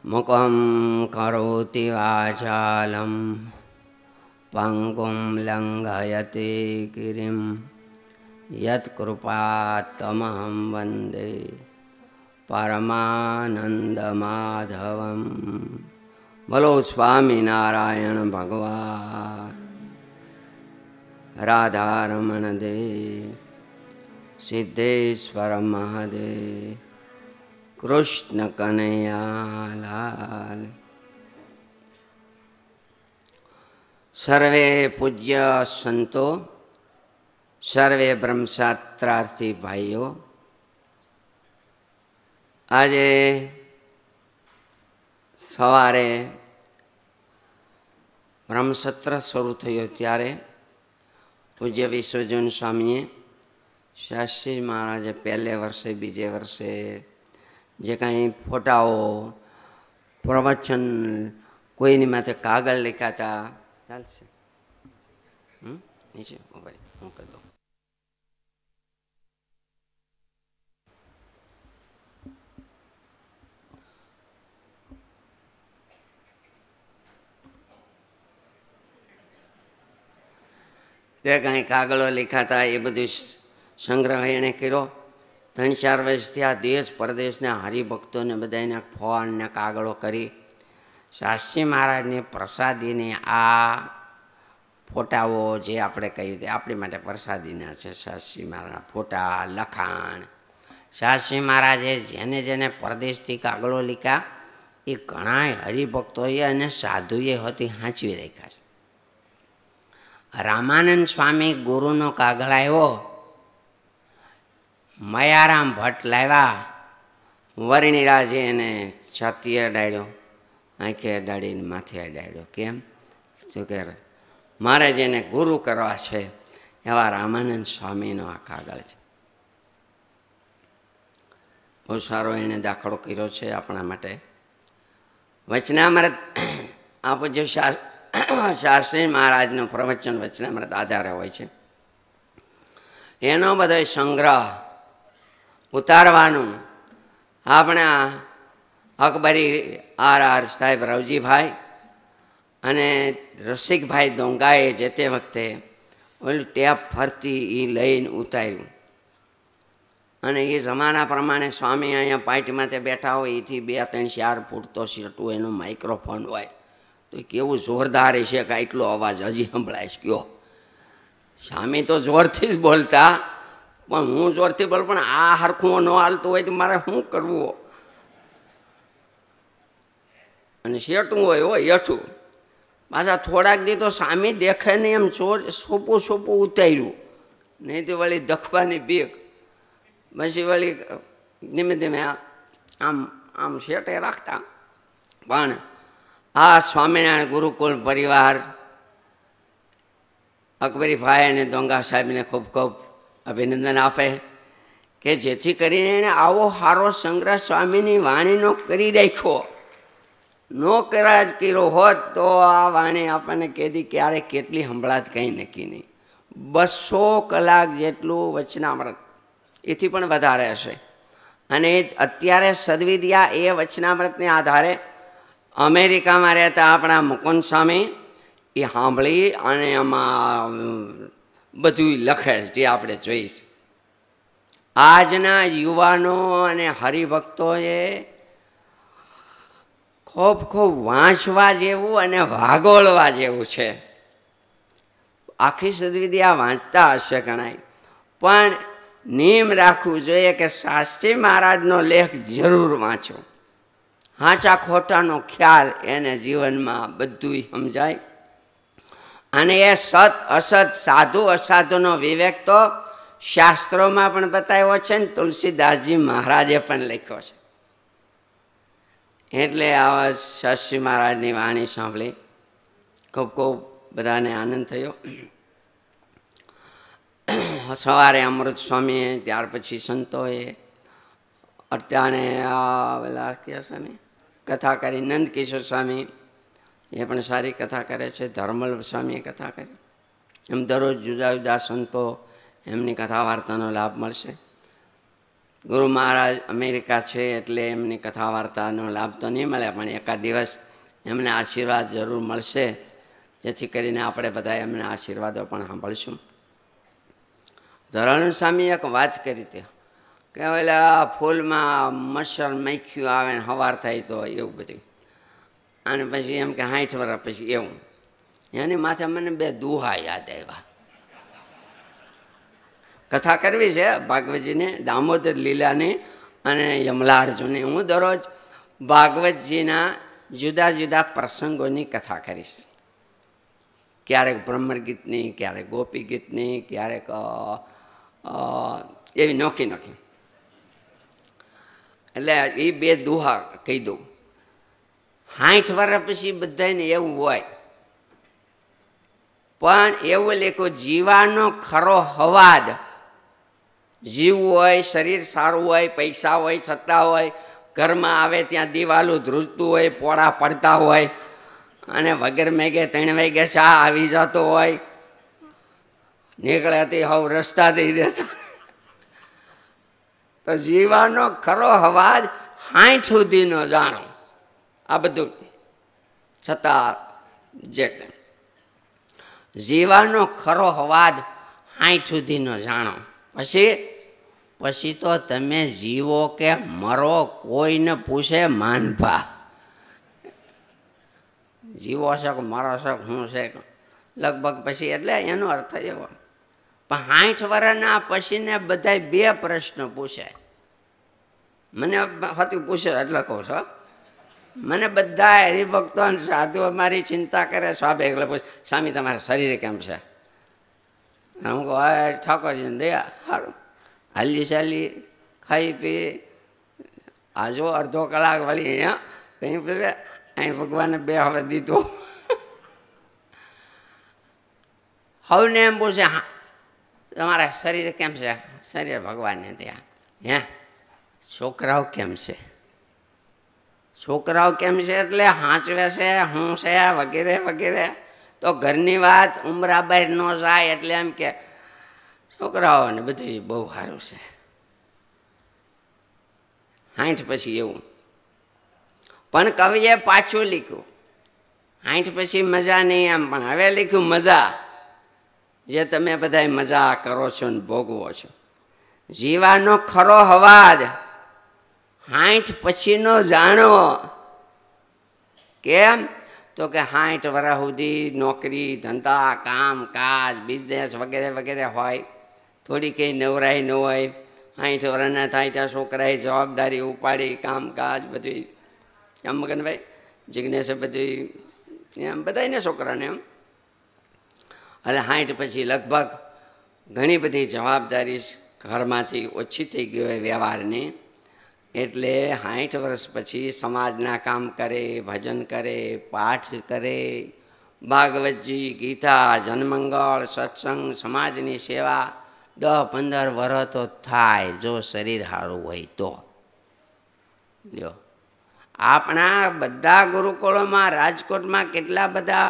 મુખં કરોતિ વાચાલં પંગું લંઘયતે ગિરિં યત્કૃપાતમહં વંદે પરમાનંદમાધવમ. બોલો સ્વામિનારાયણ ભગવાન. રાધારમણ દેવ, સિદ્ધેશ્વર મહાદેવ, કૃષ્ણ કનૈયાલાલ. સર્વે પૂજ્ય સંતો, સર્વે બ્રહ્મશાસ્ત્રાર્થી ભાઈઓ, આજે સવારે બ્રહ્મસત્ર શરૂ થયો ત્યારે પૂજ્ય વિશ્વજન સ્વામીએ શાસ્ત્રી મહારાજે પહેલે વર્ષે બીજે વર્ષે જે કાંઈ ફોટાઓ પ્રવચન કોઈની માથે કાગળ લખ્યા હતા, ચાલશે નીચે હું કહી દઉં. તે કાંઈ કાગળો લખાતા એ બધું સંગ્રહ એણે કર્યો. 3-4 વર્ષથી આ દેશ પરદેશના હરિભક્તોને બધાને ફોનને કાગળો કરી શાસ્ત્રી મહારાજની પ્રસાદીની આ ફોટાઓ જે આપણે કહી દઈએ આપણી માટે પ્રસાદીના છે. શાસ્ત્રી મહારાજના ફોટા, લખાણ, શાસ્ત્રી મહારાજે જેને જેને પરદેશથી કાગળો લખ્યા એ ઘણા હરિભક્તોએ અને સાધુએ હતી સાચવી રાખ્યા છે. રામાનંદ સ્વામી ગુરુનો કાગળ આવ્યો, મયારામ ભટ્ટ લાવ્યા, વર્ણિરાજે એને છાતી અડાડ્યો, આંખે અડાડીને માથે અડાડ્યો. કેમ? શું કે મારે જેને ગુરુ કરવા છે એવા રામાનંદ સ્વામીનો આ કાગળ છે. બહુ સારો એને દાખલો કર્યો છે આપણા માટે. વચનામૃત આ પૂજ્ય શાસ્ત્રી મહારાજનું પ્રવચન વચનામૃત આધારે હોય છે. એનો બધો સંગ્રહ ઉતારવાનું આપણા અકબરી આર સાહેબ રવજીભાઈ અને રસિકભાઈ દોંગાએ જે તે વખતે ઓલું ટેપ ફરતી એ લઈને ઉતાર્યું. અને એ જમાના પ્રમાણે સ્વામી અહીંયા પાઇટમાં તે બેઠા હોય એથી 2-3-4 ફૂટ તો સીટું એનું માઇક્રોફોન હોય તો કેવું જોરદાર છે કે એટલો અવાજ હજી સંભળાય છે. કયો સ્વામી તો જોરથી જ બોલતા, પણ હું જોરથી બોલું પણ આ હરખું ન હાલતું હોય તો મારે શું કરવું? અને શેટું હોય હેઠું પાછા થોડાક દી તો સ્વામી દેખાય નહીં એમ સોપું ઉતાર્યું, નહીં તો વળી દખવાની બીક. પછી વળી ધીમે ધીમે આમ શેટે રાખતા. પણ આ સ્વામિનારાયણ ગુરુકુલ પરિવાર અકબરી ભાઈ અને દોંગા સાહેબને ખૂબ ખૂબ અભિનંદન આપે કે જેથી કરીને એણે આવો સારો સંગ્રહ સ્વામીની વાણીનો કરી રાખ્યો. નો કર્યો હોત તો આ વાણી આપણને કેદી ક્યારે કેટલી સંભળાત કંઈ નક્કી નહીં. 200 કલાક જેટલું વચનામૃત, એથી પણ વધારે હશે. અને અત્યારે સદવિદ્યા એ વચનામૃતને આધારે અમેરિકામાં રહેતા આપણા મુકુંદ સ્વામી એ સાંભળી અને એમાં બધું લખે જે આપણે જોઈશ. આજના યુવાનો અને હરિભક્તોએ ખૂબ ખૂબ વાંચવા જેવું અને વાગોળવા જેવું છે. આખી સદવિદ્યા વાંચતા હશે ઘણાય, પણ નિયમ રાખવું જોઈએ કે શાસ્ત્રી મહારાજનો લેખ જરૂર વાંચો. સાચા ખોટાનો ખ્યાલ એને જીવનમાં બધું સમજાય. અને એ સત અસત સાધુ અસાધુનો વિવેક તો શાસ્ત્રોમાં પણ બતાવ્યો છે ને તુલસીદાસજી મહારાજે પણ લખ્યો છે. એટલે આવા શાસ્ત્રી મહારાજની વાણી સાંભળી ખૂબ ખૂબ બધાને આનંદ થયો. સવારે અમૃત સ્વામીએ, ત્યાર પછી સંતોએ, અત્યારે પેલા કયા સ્વામી કથા કરી, નંદકિશોર સ્વામી એ પણ સારી કથા કરે છે, ધર્મલ સ્વામીએ કથા કરી. એમ દરરોજ જુદા જુદા સંતો એમની કથા વાર્તાનો લાભ મળશે. ગુરુ મહારાજ અમેરિકા છે એટલે એમની કથા વાર્તાનો લાભ તો નહીં મળે, પણ એકાદ દિવસ એમને આશીર્વાદ જરૂર મળશે, જેથી કરીને આપણે બધા એમના આશીર્વાદો પણ સાંભળશું. ધરાણુ સ્વામી એક વાત કરી હતી કે ઓલા ફૂલમાં મચ્છર માખ્યું આવે ને સવાર થાય તો એવું બધું, અને પછી એમ કે 60 વર્ષ પછી એવું. એની માથે મને 2 દુહા યાદ આવ્યા. કથા કરવી છે ભાગવતજીને, દામોદર લીલાની અને યમલાર્જુનની. હું દરરોજ ભાગવતજીના જુદા જુદા પ્રસંગોની કથા કરીશ. ક્યારેક બ્રહ્મર ગીતની, ક્યારેક ગોપી ગીતની, ક્યારેક એવી નોખી નોખી. એટલે એ 2 દુહા કહી દઉં. 60 વર્ષ પછી બધાને એવું હોય, પણ એવું લેખો જીવાનો ખરો હવાદ. જીવવું હોય, શરીર સારું હોય, પૈસા હોય, સત્તા હોય, ઘરમાં આવે ત્યાં દિવાલું ધ્રુજતું હોય, પોળા પડતા હોય, અને વગર મેઘે 3 વાગે ચા આવી જતો હોય, નીકળ્યાથી હવે રસ્તા દઈ દેતો, તો જીવાનો ખરો હવાજ 60 સુધીનો જાણો. આ બધું છતાં જે જીવાનો ખરો હવાજ 60 સુધીનો જાણો. પછી તો તમે જીવો કે મરો કોઈને પૂછે માનભા. જીવો છે કે મરો છે શું છે લગભગ પછી, એટલે એનો અર્થ એવો. પણ 60 વર્ષના પછીને બધા 2 પ્રશ્ન પૂછે. મને હતી પૂછે એટલે કહું છું. મને બધા હરિભક્તો અને સાધુઓ મારી ચિંતા કરે. સ્વાભાવિક એટલે પૂછે, સ્વામી તમારા શરીર કેમ છે? હું કહું ઠાકોરજીને દયા સારું, હાલી ચાલી ખાઈ પી આ જો અડધો કલાક વળી અહીંયા કંઈ પૂછે અહીં ભગવાને 2 હવે દીધું. હવને એમ પૂછે હા તમારા શરીર કેમ છે? શરીર ભગવાનને દયા. હે છોકરાઓ કેમ છે? છોકરાઓ કેમ છે એટલે હાંચવે છે હું છે વગેરે વગેરે. તો ઘરની વાત ઉમરા બહાર ન જાય એટલે એમ કે છોકરાઓને બધું બહુ સારું છે. 60 પછી એવું. પણ કવિએ પાછું લખ્યું 60 પછી મજા નહીં એમ, પણ હવે લખ્યું મજા, જે તમે બધા મજા કરો છો ને ભોગવો છો. જીવાનો ખરો હવાજ 60 પછીનો જાણો. કેમ? તો કે 60 વર્ષ સુધી નોકરી ધંધા કામ કાજ બિઝનેસ વગેરે વગેરે હોય, થોડી કંઈ નવરાઈ ન હોય. 60 વર્ષના થાય ત્યાં છોકરાએ જવાબદારી ઉપાડી કામકાજ બધું. એમ મગનભાઈ જિજ્ઞેસે બધું એમ બધાને છોકરાને એમ. એટલે 60 પછી લગભગ ઘણી બધી જવાબદારી ઘરમાંથી ઓછી થઈ ગઈ હોય વ્યવહારની. એટલે 60 વર્ષ પછી સમાજના કામ કરે, ભજન કરે, પાઠ કરે, ભાગવતજી ગીતા જનમંગળ સત્સંગ સમાજની સેવા 10-15 વર્ષ તો થાય, જો શરીર સારું હોય તો. લ્યો આપણા બધા ગુરુકુળોમાં રાજકોટમાં કેટલા બધા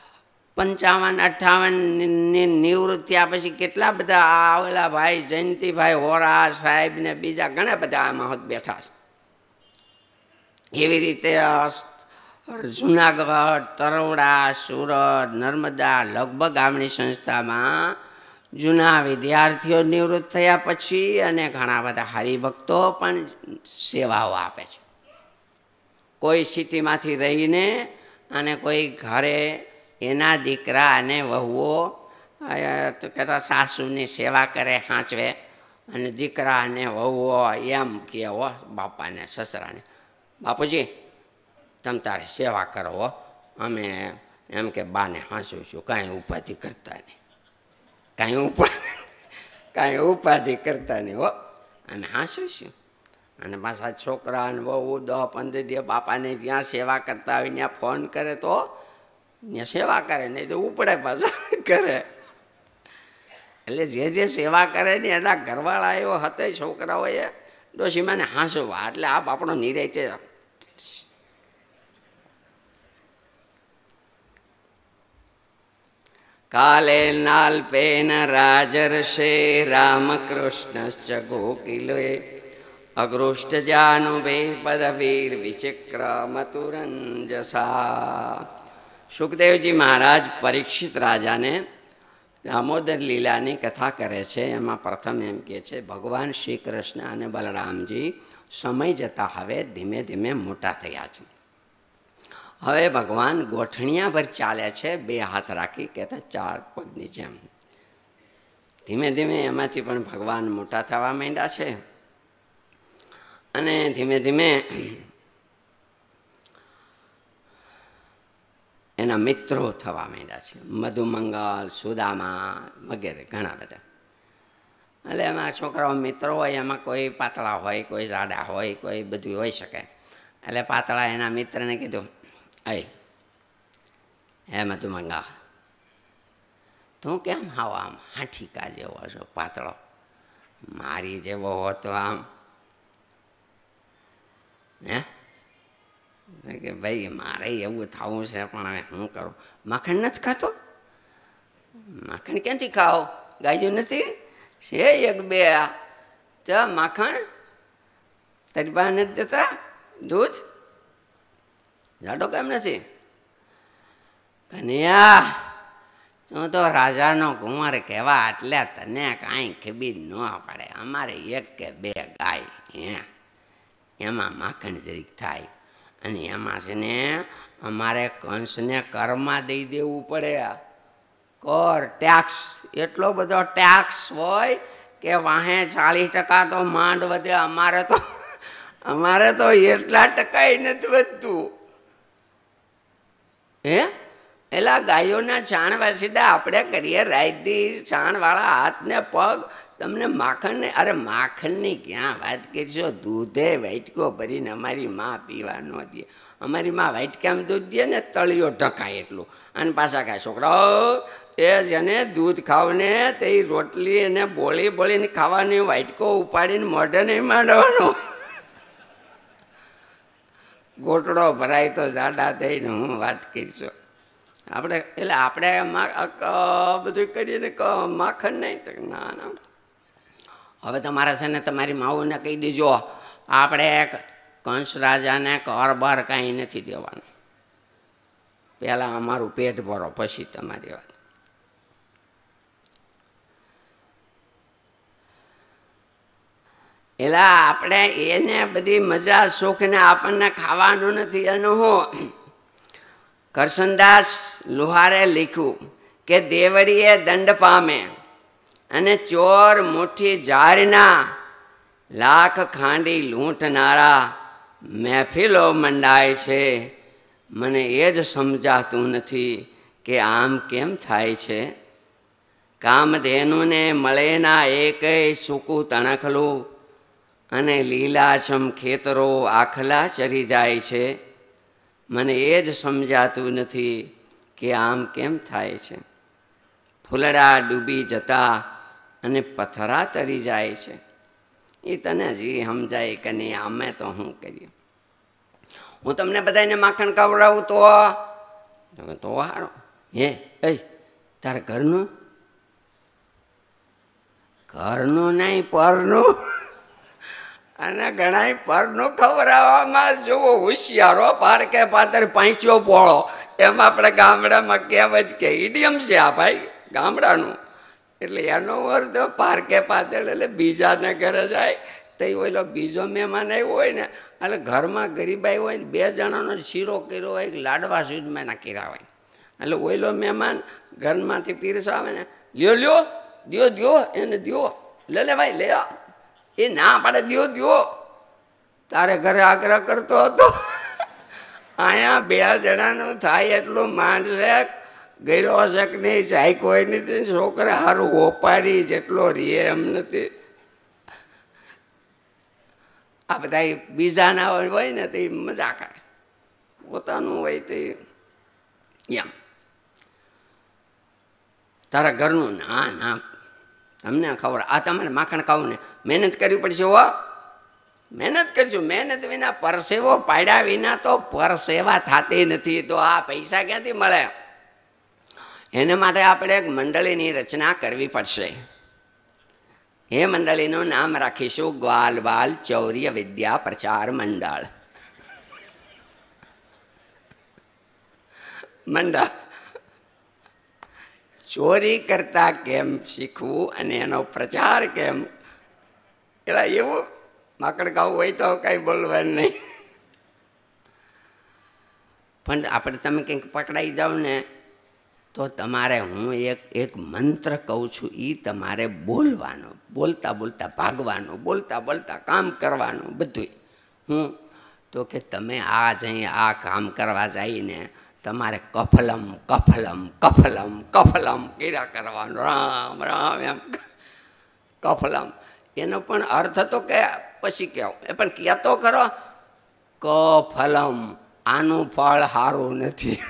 55-58 ની નિવૃત્ત થયા પછી કેટલા બધા આવેલા ભાઈ જયંતિભાઈ હોરા સાહેબ ને બીજા ઘણા બધા આમાં હોત બેઠા છે. એવી રીતે જુનાગઢ, તરોડા, સુરત, નર્મદા લગભગ આમની સંસ્થામાં જૂના વિદ્યાર્થીઓ નિવૃત્ત થયા પછી અને ઘણા બધા હરિભક્તો પણ સેવાઓ આપે છે. કોઈ સિટીમાંથી રહીને અને કોઈ ઘરે એના દીકરા અને વહુઓ કહેતા સાસુની સેવા કરે હાંચવે, અને દીકરા અને વહુઓ એમ કહે હો બાપાને સસરાને, બાપુજી તમે તારે સેવા કરો હો, અમે એમ કે બાને હાંસું કાંઈ ઉપાધિ કરતા નહીં, કાંઈ ઉપાધિ કરતા નહીં હો, અમે હાંસું. અને પાછા છોકરા અને બહુ 10-15 દિવસ બાપાને જ્યાં સેવા કરતા હોય ત્યાં ફોન કરે તો ત્યાં સેવા કરે, નહીં તો ઉપડે પાછા કરે. એટલે જે સેવા કરે ને એના ઘરવાળા એવો હતો છોકરાઓએ ડોશીમાને હાંસવા, એટલે આપ આપણો નિરાયતે. કાલે નાલ્પેન રાજર્ષે રામકૃષ્ણશ્ચ ગોકુલે અગૃષ્ટજાનુભે પદવીર વિચક્ર મતુરંજસા. સુખદેવજી મહારાજ પરીક્ષિત રાજાને દામોદર લીલાની કથા કરે છે. એમાં પ્રથમ એમ કહે છે, ભગવાન શ્રી કૃષ્ણ અને બલરામજી સમય જતાં હવે ધીમે ધીમે મોટા થયા છે. હવે ભગવાન ગોઠણિયા પર ચાલે છે, 2 હાથ રાખી, કહેતા 4 પગની જેમ. ધીમે ધીમે એમાંથી પણ ભગવાન મોટા થવા માંડ્યા છે. અને ધીમે ધીમે એના મિત્રો થવા માંડ્યા છે, મધુમંગલ, સુદામા વગેરે ઘણા બધા. એટલે એમાં છોકરાઓ મિત્રો હોય, એમાં કોઈ પાતળા હોય, કોઈ જાડા હોય, કોઈ બધું હોઈ શકે. એટલે પાતળા એના મિત્રને કીધું, હે મધુમંગા, તું કેમ હાવ આમ હાઠીકા જેવો છો, પાતળો? મારી જેવો હોતો આમ. હે કે ભાઈ મારે એવું થવું છે, પણ હવે શું કરું? માખણ નથી ખાતો? માખણ ક્યાંથી ખાઓ? ગાયું નથી? છે 1-2 તો માખણ તારી પાસે નથી દેતા? દૂધ જાડો કેમ નથી? કન્યા, તું તો રાજાનો કુંવર કહેવા, એટલે તને કાંઈ ખબર ન પડે. અમારે 1 કે 2 ગાય, એમાં માખણ જરીક થાય. અને એમાં છે ને અમારે કંસને કરમાં દઈ દેવું પડે. કર, ટેક્સ, એટલો બધો ટેક્સ હોય કે વાહે 40% તો માંડ વધે. અમારે તો એટલા ટકા નથી વધતું. એલા ગાયોના છાણ વાસીદા આપણે કરીએ, રાયદી છાણવાળા હાથને પગ, તમને માખણ ને? અરે માખણની ક્યાં વાત કરીશો? દૂધે વાટકો ભરીને અમારી માં પીવા ન દે. અમારી માં વાટકામાં દૂધ દે ને, તળિયો ઢકાય એટલું. અને પાછા કાંઈ છોકરાઓ એ જેને દૂધ ખાવ ને તે રોટલી એને બોળીને ખાવાની, વાટકો ઉપાડીને મોઢે નહીં માંડવાનો. ગોટડો ભરાય તો જાડા થઈને હું વાત કરીશું આપણે. એટલે આપણે બધું કરીએ ને માખણ નહીં. ના ના, હવે તમારે છે ને તમારી માવુને કહી દેજો, આપણે કંસ રાજાને કરબાર કાંઈ નથી દેવાનું. પહેલાં અમારું પેટ ભરો, પછી તમારી વાત. એટલે આપણે એને બધી મજા સુખ ને આપણને ખાવાનું નથી. એનું હું કરશનદાસ લુહારે લખ્યું કે દેવડીએ દંડ પામે અને ચોર મુઠ્ઠી જારના, લાખ ખાંડી લૂંટનારા મહેફિલો મંડાય છે. મને એ જ સમજાતું નથી કે આમ કેમ થાય છે. કામધેનુને મળે ના એકય સૂકું તણખલું, અને લીલાછમ ખેતરો આખલા ચરી જાય છે. મને એ જ સમજાતું નથી કે આમ કેમ થાય છે. ફૂલડા ડૂબી જતા અને પથરા તરી જાય છે. એ તને જી સમજાય કે નહીં, અમે તો શું કરીએ? હું તમને બધાને માખણ ખવડાવું તો સારું. તારે ઘરનું નહીં, પરનું. અને ઘણા પરનું ખવડાવવામાં જોવો હોશિયારો, પારકે પાતર પાંચો પોળો. એમ આપણે ગામડામાં કહેવત કે ઇડિયમ છે આ ભાઈ ગામડાનું. એટલે એનો અર્થ પારકે પાતળ, એટલે બીજાને ઘરે જાય તો ઓલો બીજો મહેમાન આવ્યો હોય ને, એટલે ઘરમાં ગરીબાઈ હોય ને, 2 જણાનો શીરો કર્યો હોય, લાડવા સુધમાં ના કર્યા હોય, એટલે ઓલો મહેમાન ઘરમાંથી પીરસો આવે ને, દ્યો એને દ્યો, લે ભાઈ લે. એ ના પાડે, દ્યો. તારે ઘરે આગ્રહ કરતો હતો. અહીંયા 2 જણાનું થાય એટલું માંડ છે, ગયરો છે કે નહીં, જાય કોઈ નથી. છોકરા સારું ઓપારી જેટલો રીએ એમ નથી. આ બધા બીજાના હોય ને તે મજા કરે, પોતાનું હોય તે એમ. તારા ઘરનું ના તમને ખબર. આ તમારે માખણ ખાવું ને મહેનત કરવી પડશે. મહેનત કરીશું. મહેનત વિના, પરસેવો પાડ્યા વિના તો પરસેવા થતી નથી. તો આ પૈસા ક્યાંથી મળે? એને માટે આપણે એક મંડળીની રચના કરવી પડશે. એ મંડળીનું નામ રાખીશું ગ્વાલ બાલ ચૌર્ય વિદ્યા પ્રચાર મંડળ. મંડળ ચોરી કરતા કેમ શીખવું અને એનો પ્રચાર કેમ, એટલે એવું માકડ ખાવું હોય તો કાંઈ બોલવાનું નહીં. પણ આપણે તમે કંઈક પકડાઈ જાઓ ને તો તમારે હું એક મંત્ર કહું છું, એ તમારે બોલવાનો, બોલતા બોલતા ભાગવાનું, બોલતા બોલતા કામ કરવાનું બધું. હું તો કે તમે આ જઈ આ કામ કરવા જઈને તમારે કફલમ કફલમ કફલમ કફલમ કર્યા કરવાનું, રામ રામ એમ કફલમ. એનો પણ અર્થ તો કે પછી કહો, એ પણ કહેતો ખરો કફલમ, આનું ફળ સારું નથી.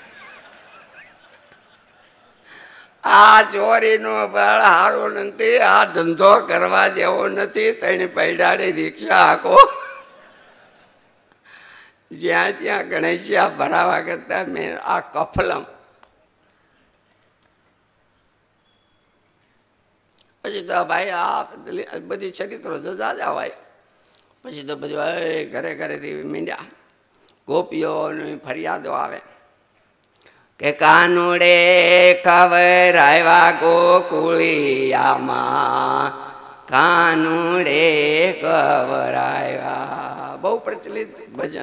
આ ચોરીનું ફળ સારું નથી, આ ધંધો કરવા જેવો નથી. તેની પૈડાની રિક્ષા હાકો, જ્યાં ત્યાં ગણેશિયા ભરાવા કરતા મેં આ કફલમ. પછી તો ભાઈ આ બધી ચરિત્રો જજા હોય. પછી તો બધું ઘરે ઘરેથી મીંડ્યા ગોપીઓની ફરિયાદો આવે કે કાનુડે કવરાવ્યા ગોકુળિયામાં, કાનુડે કવરાવ્યા. બહુ પ્રચલિત ભજન.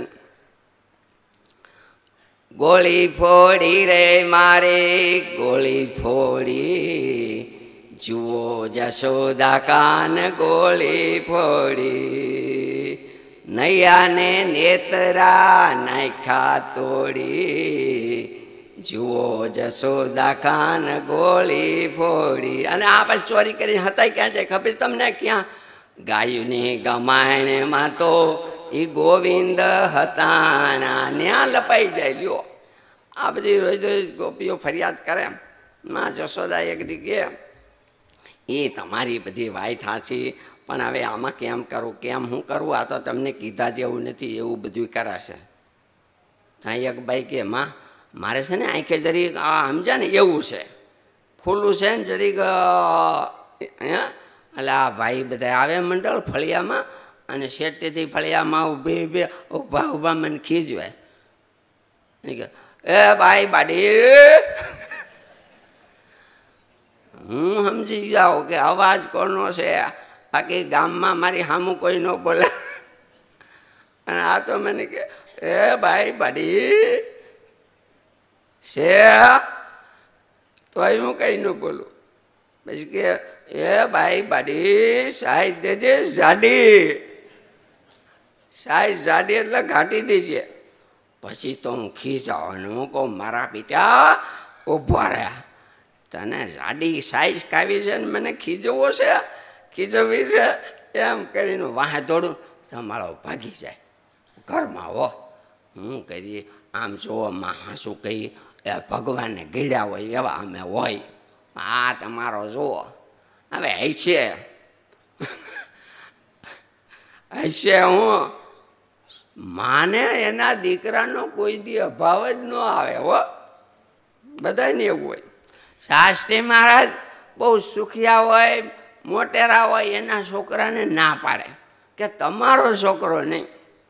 ગોળી ફોડી રે મારે ગોળી ફોડી, જુઓ જશોદા કાન ગોળી ફોડી, નૈયાને નેતરા નાખ્યા તોડી, જુઓ જશોદા કાન ગોળી ફોડી. અને આ પછી ચોરી કરીને હતા ક્યાં જાય ખબર તમને? ક્યાં? ગાયુની ગમાણમાં તો એ ગોવિંદ હતા, ત્યાં લપાઈ જાય. લ્યો આ બધી રોજ રોજ ગોપીઓ ફરિયાદ કરે. માં જશોદા એક દી કે એ તમારી બધી વાય થાચી, પણ હવે આમાં કેમ કરું, કેમ હું કરું? આ તો તમને કીધા જેવું નથી, એવું બધું કરાશે. ત્યાં એક ભાઈ કે માં મારે છે ને આંખે જરીક આ સમજ્યા ને એવું છે, ખુલ્લું છે ને જરીક. એટલે આ ભાઈ બધા આવે મંડળ ફળિયામાં, અને શેઠથી ફળિયામાં ઊભા ઊભા મને ખીજવાય. એ ભાઈ બાડી, હું સમજી જાઉં કે અવાજ કોનો છે, બાકી ગામમાં મારી સામું કોઈ ન બોલે. અને આ તો મને કે એ ભાઈ બાડી છે, તો હું કઈ ન બોલું. પછી કે એ ભાઈ બાડી સાઈઝ દેજે જાડી, સાઈઝ જાડી એટલે ઘાટી દેજે. પછી તો હું ખીજાવાનું કહું મારા પિતા ઊભા રહ્યા, તને જાડી સાઈઝ કાવી છે ને મને ખીજવો છે, ખીજવી છે એમ કરીને વાહે દોડું. સંભાળો ભાગી જાય ઘરમાં. હો હું કરીએ આમ જોવામાં હાંસું કહી એ ભગવાનને ગીડ્યા હોય એવા અમે હોય. આ તમારો જુઓ હવે હૈશે હૈશે. હું માને એના દીકરાનો કોઈ દી અભાવ જ ન આવે. હો બધાને એવું હોય. શાસ્ત્રી મહારાજ બહુ સુખિયા હોય, મોટેરા હોય, એના છોકરાને ના પાડે કે તમારો છોકરો નહીં.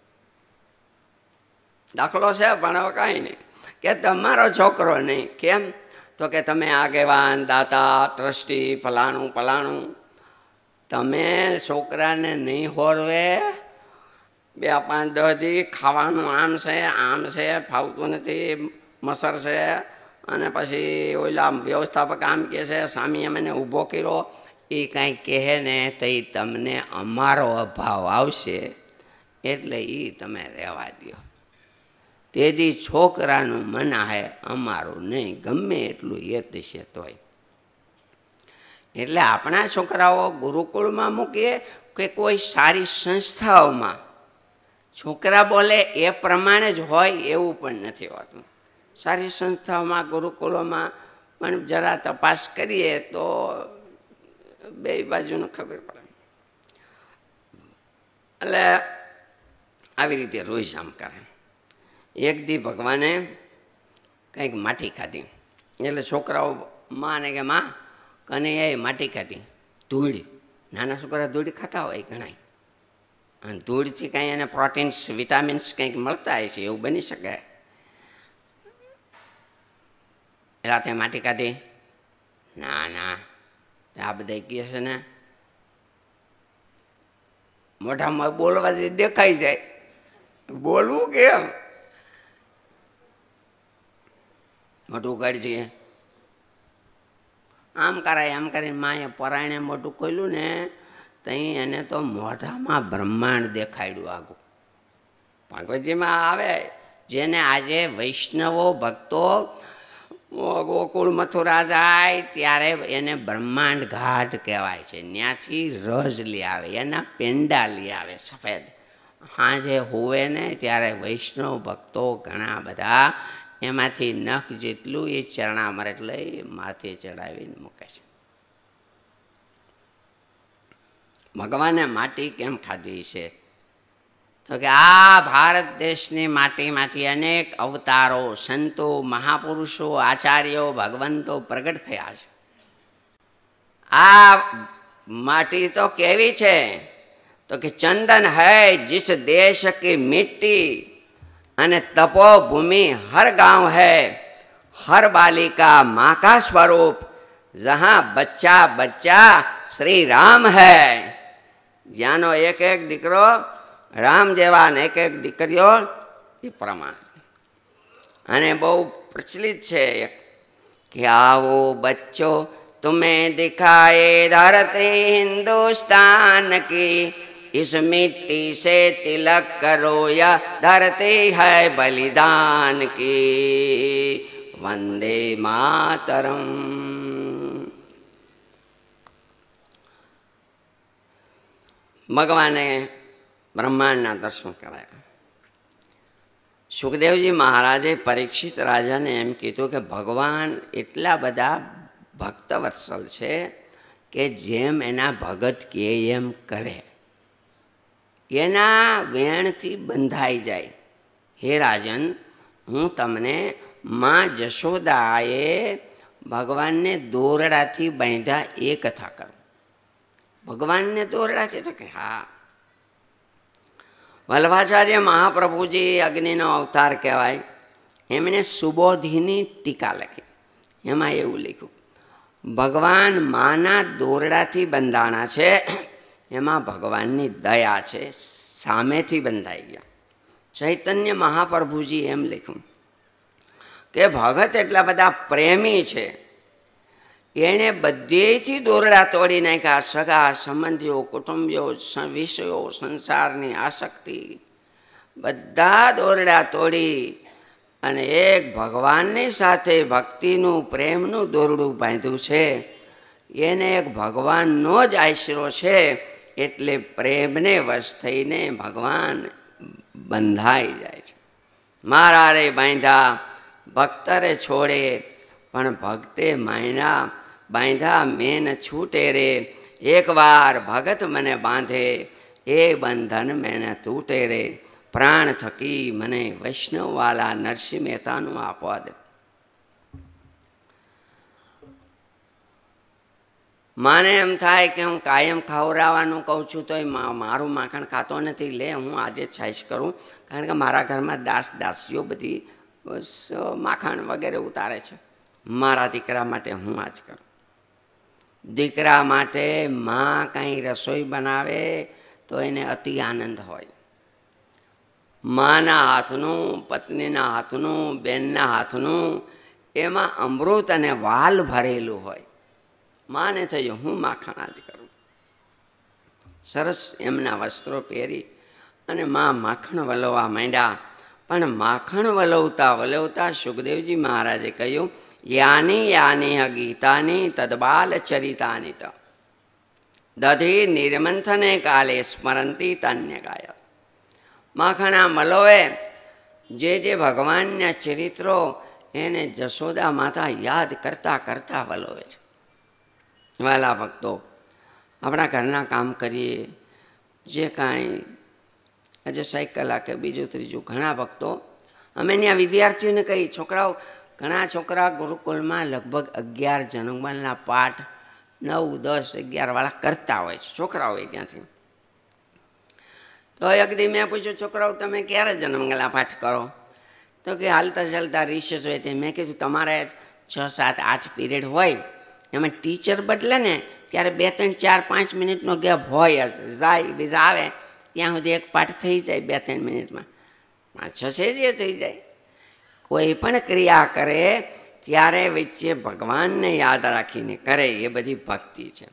દાખલો છે પણ હવે કાંઈ નહીં, કે તમારો છોકરો નહીં. કેમ? તો કે તમે આગેવાન, દાતા, ટ્રસ્ટી, ફલાણું ફલાણું, તમે છોકરાને નહીં હોરવે 2-5 દહથી ખાવાનું આમ છે ફાવતું નથી, મસર છે. અને પછી ઓલા વ્યવસ્થાપક આમ કહે છે સ્વામીએ મને ઊભો કર્યો, એ કાંઈ કહે ને તો એ તમને અમારો અભાવ આવશે, એટલે એ તમે રહેવા દો. તેથી છોકરાનું મનાહે, અમારું નહીં, ગમે એટલું એ થશે તોય. એટલે આપણા છોકરાઓ ગુરુકુળમાં મૂકીએ કે કોઈ સારી સંસ્થાઓમાં, છોકરા બોલે એ પ્રમાણે જ હોય એવું પણ નથી હોતું. સારી સંસ્થાઓમાં, ગુરુકુળોમાં પણ જરા તપાસ કરીએ તો બે બાજુનું ખબર પડે. એટલે આવી રીતે રોજ આમ કરે. એક દી ભગવાને કંઈક માટી ખાધી, એટલે છોકરાઓ માને કે માં કને એ માટી ખાધી, ધૂળ નાના છોકરા ધૂળ ખાતા હોય ઘણા, અને ધૂળથી કાંઈ એને પ્રોટીન્સ વિટામિન્સ કંઈક મળતા હોય છે, એવું બની શકે. રાતે માટી કાઢી, ના ના આ બધા કહે છે ને મોઢામાં બોલવાથી દેખાઈ જાય, બોલવું કેમ? મોઢું કાઢી આમ કરાય આમ કરીને માએ પરાયણે મોઢું ખોલ્યું ને તઈ એને તો મોઢામાં બ્રહ્માંડ દેખાડ્યું આગું. ભાગવતજીમાં આવે, જેને આજે વૈષ્ણવો ભક્તો ગોકુળ મથુરા જાય ત્યારે એને બ્રહ્માંડ ઘાટ કહેવાય છે. ત્યાંથી રસ લઈ આવે, એના પેંડા લઈ આવે સફેદ. સાંજે હોવે ને ત્યારે વૈષ્ણવ ભક્તો ઘણા બધા એમાંથી નખ જેટલું એ ચરણામૃત લઈ માથે ચડાવીને મૂકે છે. ભગવાને માટી કેમ ખાધી છે? તો કે આ ભારત દેશની માટીમાંથી અનેક અવતારો, સંતો, મહાપુરુષો, આચાર્યો, ભગવંતો પ્રગટ થયા છે. આ માટી તો કેવી છે? તો કે ચંદન હૈ जिस देश की मिट्टी, અને तपोभूमि हर गांव है, हर बालिका माँ का स्वरूप, जहाँ बच्चा बच्चा श्री राम है. જ્યાંનો એક એક દીકરો રામ જેવા ને એક એક દીકરીઓ એ પ્રમાણે. અને બહુ પ્રચલિત છે કે આવો બચ્ચો तुम्हें दिखाए धरती हिंदुस्तान की, इस मिट्टी से तिलक करो या धरती है बलिदान की, वंदे मातरम. ભગવાને બ્રહ્માંડના દર્શન કરાયા. સુખદેવજી મહારાજે પરીક્ષિત રાજાને એમ કીધું કે ભગવાન એટલા બધા ભક્તવત્સલ છે કે જેમ એના ભગત કહે એમ કરે, એના વેણથી બંધાઈ જાય. હે રાજન, હું તમને માં જશોદાએ ભગવાનને દોરડાથી બાંધ્યા એ કથા કરું. ભગવાનને દોરડા છે? તો કે હા. વલ્લભાચાર્ય મહાપ્રભુજી અગ્નિનો અવતાર કહેવાય, એમણે સુબોધિની ટીકા લખી. એમાં એવું લખ્યું, ભગવાન માના દોરડાથી બંધાણા છે, એમાં ભગવાનની દયા છે, સામેથી બંધાઈ ગયા. ચૈતન્ય મહાપ્રભુજી એમ લખ્યું કે ભગત એટલા બધા પ્રેમી છે, એણે બધેથી દોરડા તોડી નાખ્યા. સગા સંબંધીઓ, કુટુંબીઓ, વિષયો, સંસારની આસક્તિ, બધા દોરડા તોડી અને એક ભગવાનની સાથે ભક્તિનું પ્રેમનું દોરડું બાંધ્યું છે. એને એક ભગવાનનો જ આશરો છે, એટલે પ્રેમને વશ થઈને ભગવાન બંધાઈ જાય છે. મારા રે બાંધા ભક્તરે છોડે, પણ ભક્તે માયના બાંધા મેન છૂટે રે. એકવાર ભગત મને બાંધે, એ બંધન મેન તૂટે રે. પ્રાણ થકી મને વૈષ્ણવવાલા નરસિંહ મહેતાનું આ પદ. માને એમ થાય કે હું કાયમ ખવડાવવાનું કહું છું તો મારું માખણ ખાતો નથી. લે હું આજે છાશ કરું, કારણ કે મારા ઘરમાં દાસીઓ બધી માખણ વગેરે ઉતારે છે. મારા દીકરા માટે હું આજ કરું. દીકરા માટે માં કાંઈ રસોઈ બનાવે તો એને અતિ આનંદ હોય. માના હાથનું, પત્નીના હાથનું, બેનના હાથનું, એમાં અમૃત અને વાલ ભરેલું હોય. માને થયું હું માખણ આજ કરું. સરસ એમના વસ્ત્રો પહેરી અને માં માખણ વલવવા માંડ્યા. પણ માખણ વલવતા વલવતા સુખદેવજી મહારાજે કહ્યું, યાની યાની ગીતાની તદબાલ ચરિતાની ત દધી નિર્મંથને કાલે સ્મરંતી તાન્ય ગાય. માખણા મલોએ જે ભગવાનના ચરિત્રો એને જશોદા માતા યાદ કરતા કરતા વલોવે છે. વાલા ભક્તો, આપણા ઘરના કામ કરીએ, જે કાંઈ આજે સાયકલ કે બીજું ત્રીજું, ઘણા ભક્તો, અમે ત્યાં વિદ્યાર્થીઓને કહી, છોકરાઓ, ઘણા છોકરા ગુરુકુલમાં લગભગ 11 જન્મના પાઠ 9, 10, 11 વાળા કરતા હોય છે, છોકરા હોય ત્યાંથી. તો એક દી મેં પૂછ્યું, છોકરાઓ તમે ક્યારે જન્મગલા પાઠ કરો? તો કે હાલતા ચાલતા રિસર્ચ હોય તે. મેં કીધું તમારે 6, 7, 8 પીરિયડ હોય, એમાં ટીચર બદલે ને ત્યારે 2, 3, 4, 5 મિનિટનો ગેપ હોય જ. જાય બીજા આવે ત્યાં સુધી એક પાઠ થઈ જાય 2, 3 મિનિટમાં. 5, 6 જે થઈ જાય. કોઈ પણ ક્રિયા કરે ત્યારે વચ્ચે ભગવાનને યાદ રાખીને કરે, એ બધી ભક્તિ છે.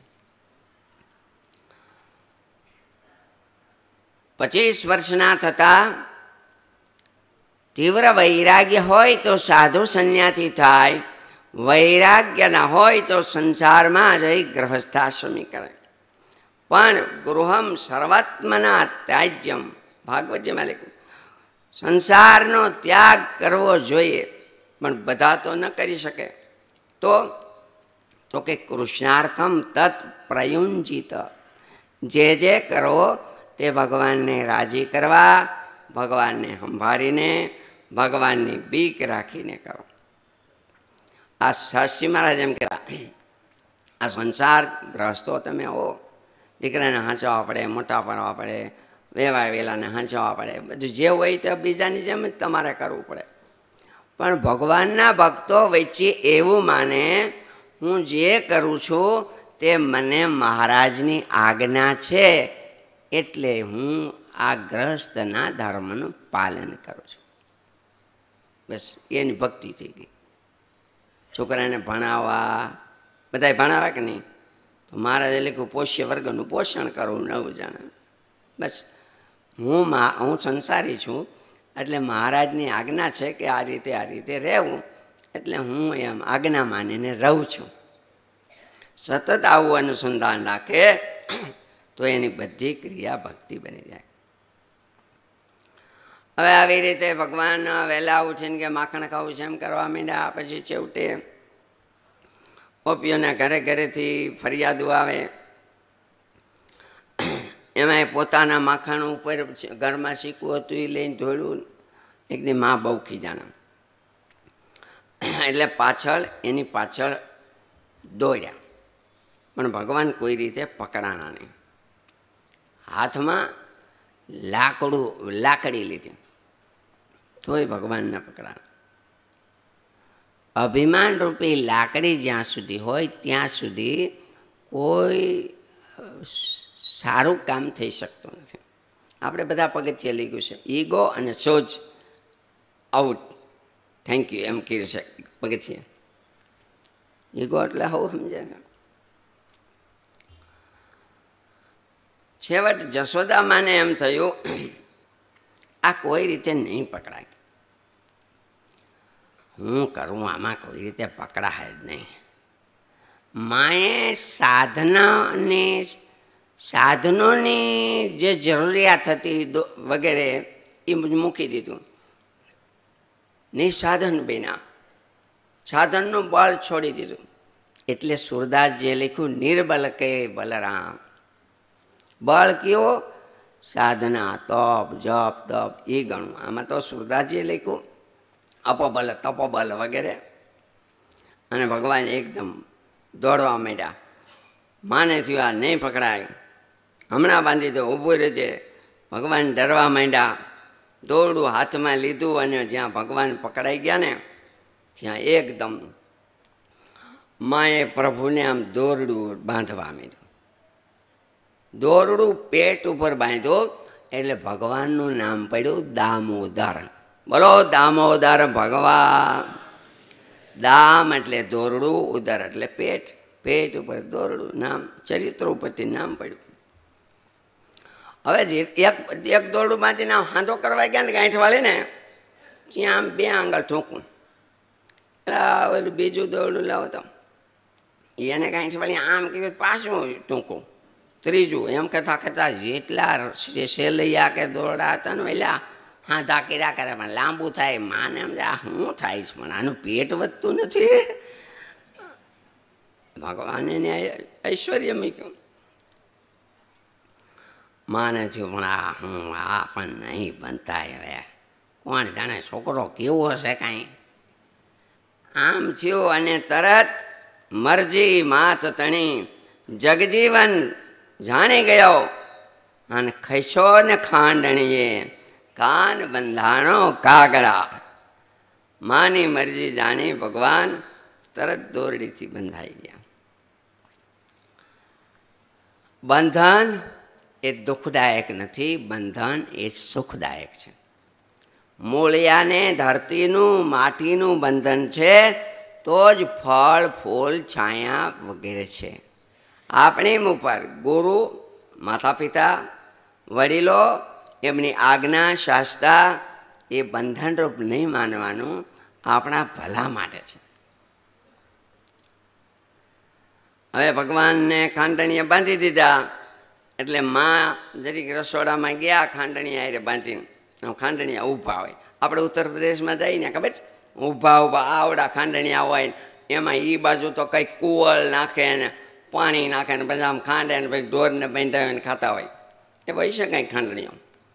25 વર્ષના થતાં તીવ્ર વૈરાગ્ય હોય તો સાધુ સંન્યાસી થાય, વૈરાગ્ય ના હોય તો સંસારમાં જઈ ગ્રહસ્થાશ્રમી કરે. પણ ગૃહમ સર્વાત્મના ત્યાજ્યમ, ભાગવતજીમાં લખ્યું, સંસારનો ત્યાગ કરવો જોઈએ, પણ બધા તો ન કરી શકે. તો કે કૃષ્ણાર્થમ તત્ પ્રયુંજિત, જે કરો તે ભગવાનને રાજી કરવા, ભગવાનને સંભાળીને, ભગવાનની બીક રાખીને કરો. આ શાસ્ત્રી મહારાજ એમ કહેતા, આ સંસાર ગ્રસ્તો તમે હો, દીકરાને હાંચવા પડે, મોટા કરવા પડે, વેલાને હાંચવા પડે, બધું જે હોય તે બીજાની જેમ જ તમારે કરવું પડે. પણ ભગવાનના ભક્તો વચ્ચે એવું માને, હું જે કરું છું તે મને મહારાજની આજ્ઞા છે, એટલે હું આ ગ્રહસ્થના ધર્મનું પાલન કરું છું. બસ એની ભક્તિ થઈ ગઈ. છોકરાને ભણાવવા, બધાય ભણાવે કે નહીં? તો મહારાજે લખ્યું, પોષ્ય વર્ગનું પોષણ કરવું 9 જણા. બસ હું સંસારી છું, એટલે મહારાજની આજ્ઞા છે કે આ રીતે રહેવું, એટલે હું એમ આજ્ઞા માનીને રહું છું. સતત આવું અનુસંધાન રાખે તો એની બધી ક્રિયા ભક્તિ બની જાય. હવે આવી રીતે ભગવાન વહેલા ઉઠીને કે માખણ ખાવું છે એમ કરવા માંડ્યા. પછી છેવટે ગોપીઓના ઘરે ઘરેથી ફરિયાદો આવે. એમાં પોતાના માખણ ઉપર ઘરમાં શીખવું હતું એ લઈને ધોળ્યું. એકદમ માં બહુ ખીજાણા, એટલે એની પાછળ દોડ્યા, પણ ભગવાન કોઈ રીતે પકડાણા નહીં. હાથમાં લાકડી લીધી તોય ભગવાન ન પકડાણા. અભિમાન રૂપી લાકડી જ્યાં સુધી હોય ત્યાં સુધી કોઈ સારું કામ થઈ શકતું નથી. આપણે બધા પગથિયે લખ્યું છે, ઈગો અને સોજ આઉટ, થેન્ક યુ એમ કર્યું છે પગથિયે. ઈગો એટલે હું સમજે. છેવટ જશોદામાને એમ થયું, આ કોઈ રીતે નહીં પકડાય, હું કરું આમાં કોઈ રીતે પકડાય જ નહીં. માએ સાધનોની જે જરૂરિયાત હતી વગેરે એ મૂકી દીધું. નિસાધન બન્યા, સાધનનું બળ છોડી દીધું. એટલે સુરદાસજીએ લખ્યું, નિર્બલ કે બલરામ. બળ કેવો? સાધના, તપ, જપ, તપ એ ગણું. આમાં તો સુરદાસજીએ લખ્યું અપબલ, તપબલ વગેરે. અને ભગવાન એકદમ દોડવા માંડ્યા. માને થયું આ નહીં પકડાય, હમણાં બાંધી દો, ઊભું રહેજે. ભગવાન ડરવા માંડ્યા. દોરડું હાથમાં લીધું અને જ્યાં ભગવાન પકડાઈ ગયા ને ત્યાં એકદમ માએ પ્રભુને આમ દોરડું બાંધવા માંડ્યું. દોરડું પેટ ઉપર બાંધ્યું એટલે ભગવાનનું નામ પડ્યું દામોદર. બોલો દામોદર ભગવાન. દામ એટલે દોરડું, ઉદર એટલે પેટ, પેટ ઉપર દોરડું નામ, ચરિત્ર ઉપરથી નામ પડ્યું. હવે એક દોરડું બાંધીને હાંધો કરવા ગયા ને ગાંઠ વાળીને ત્યાં આમ 2 આંગળ ઠોકું, ઓલું બીજું દોરડું લાવો તો એને ગાંઠ વાળી આમ કર્યું, પાછું ટૂંકું, ત્રીજું, એમ કહેતા જેટલા શેલૈયા કે દોરડા હતા ને એટલે હાંધા કર્યા કરે, પણ લાંબુ થાય. માને એમ શું થાય છે, પણ આનું પેટ વધતું નથી. ભગવાન એને ઐશ્વર્ય મૂક્યું. માને થયું પણ આ પણ નહીં બનતા. હવે કોણ જાણે છોકરો કેવો હશે કાંઈ. આમ થયું અને તરત મરજી માત તણી જગજીવન જાણી ગયો અને ખસ્યો ને ખાંડણીએ કાન બંધાણો કાગડા. માની મરજી જાણી ભગવાન તરત દોરડીથી બંધાઈ ગયા. બંધન એ દુઃખદાયક નથી, બંધન એ સુખદાયક છે. મૂળિયાને ધરતીનું માટીનું બંધન છે તો જ ફળ ફૂલ છાયા વગેરે છે. આપણી ઉપર ગુરુ, માતા પિતા, વડીલો, એમની આજ્ઞા શાસ્ત્રા એ બંધનરૂપ નહીં માનવાનું, આપણા ભલા માટે છે. હવે ભગવાનને ખાંડણીએ બાંધી દીધા એટલે માં જરીક રસોડામાં ગયા, ખાંડણીયા હારે બાંધીને. ખાંડણીયા ઊભા હોય, આપણે ઉત્તર પ્રદેશમાં જઈને ખબર છે, ઊભા ઊભા આવડા ખાંડણીયા હોય, એમાં એ બાજુ તો કંઈક કુવળ નાખે ને પાણી નાખે ને પછી આમ ખાંડે ને પછી ઢોરને બાંધાવીને ખાતા હોય. એ હોય છે કંઈક ખાંડણીઓ.